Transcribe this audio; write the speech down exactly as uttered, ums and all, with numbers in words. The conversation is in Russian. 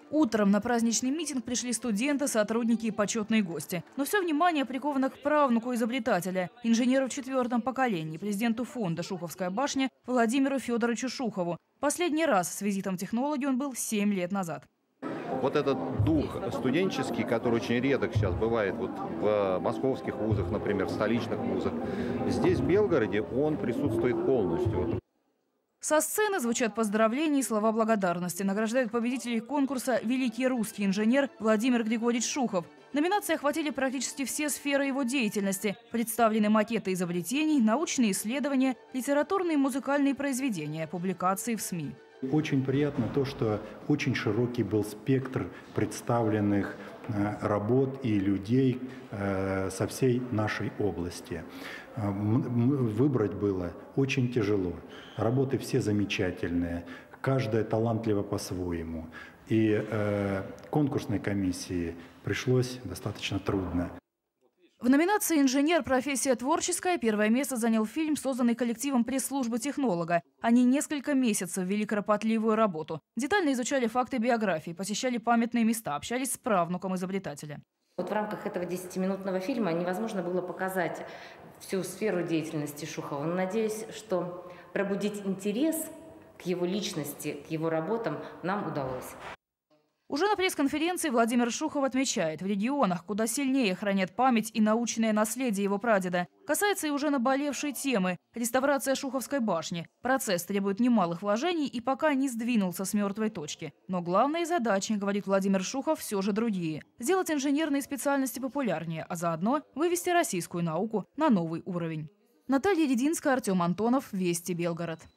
Утром на праздничный митинг пришли студенты, сотрудники и почетные гости. Но все внимание приковано к правнуку изобретателя, инженеру в четвертом поколении, президенту фонда «Шуховская башня» Владимиру Федоровичу Шухову. Последний раз с визитом технологии он был семь лет назад. Вот этот дух студенческий, который очень редко сейчас бывает вот в московских вузах, например, в столичных вузах, здесь, в Белгороде, он присутствует полностью. Со сцены звучат поздравления и слова благодарности. Награждают победителей конкурса «Великий русский инженер» Владимир Григорьевич Шухов. Номинации охватили практически все сферы его деятельности. Представлены макеты изобретений, научные исследования, литературные и музыкальные произведения, публикации в СМИ. Очень приятно то, что очень широкий был спектр представленных работ и людей со всей нашей области. Выбрать было очень тяжело. Работы все замечательные, каждая талантлива по-своему. И конкурсной комиссии пришлось достаточно трудно. В номинации «Инженер. Профессия творческая» первое место занял фильм, созданный коллективом пресс-службы технолога. Они несколько месяцев вели кропотливую работу. Детально изучали факты биографии, посещали памятные места, общались с правнуком изобретателя. Вот в рамках этого десятиминутного фильма невозможно было показать всю сферу деятельности Шухова. Но надеюсь, что пробудить интерес к его личности, к его работам нам удалось. Уже на пресс-конференции Владимир Шухов отмечает, в регионах, куда сильнее хранят память и научное наследие его прадеда. Касается и уже наболевшей темы – реставрация Шуховской башни. Процесс требует немалых вложений и пока не сдвинулся с мертвой точки. Но главные задачи, говорит Владимир Шухов, все же другие. Сделать инженерные специальности популярнее, а заодно вывести российскую науку на новый уровень. Наталья Рединская, Артем Антонов, Вести, Белгород.